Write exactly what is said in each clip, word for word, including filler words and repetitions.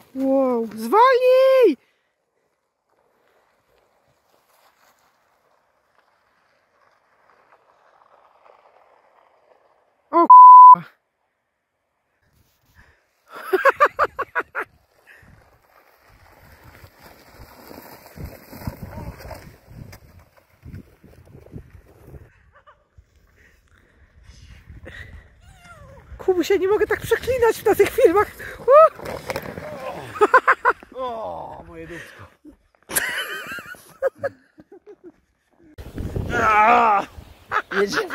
Wow, zwolnij! O k***a. Kubusia, nie mogę tak przeklinać na tych filmach. Uh! O, moje dupsko. Jedziemy.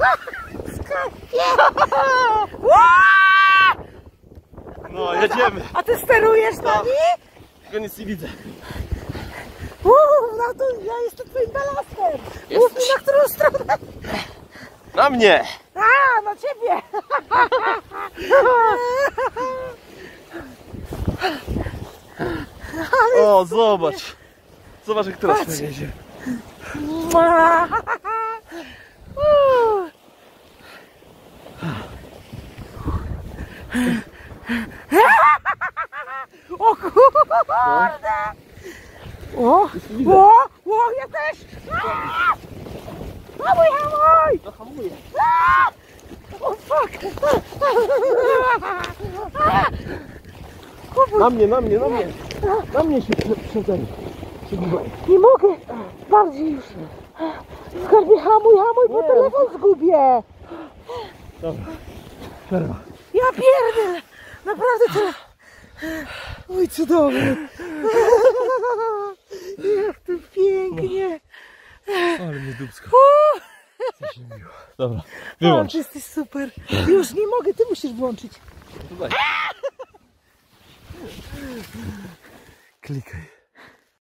No, jedziemy. A ty sterujesz nami? Tylko nic nie widzę. Uuu, no to ja jestem twoim balastem. Mów mi, na którą stronę. Na mnie. A, na ciebie. O, zobacz. Zobacz, jak teraz Patrz. jedzie. O kurde! O, o, o, ja też! Hamuj, hamuj! No hamuję. O fuck! Na mnie, na mnie, na mnie. Na mnie się przedzenie. Nie mogę! Bardziej już! Skarbie, hamuj, hamuj, bo Nie. telefon zgubię! Dobra. Przerwa. Ja pierdolę! Naprawdę to... Oj, cudownie! Jak to pięknie! Ale mnie dupsko. O, Dobra, ale wyłącz. ty jesteś super! Już nie mogę, ty musisz włączyć. Tutaj. Klikaj.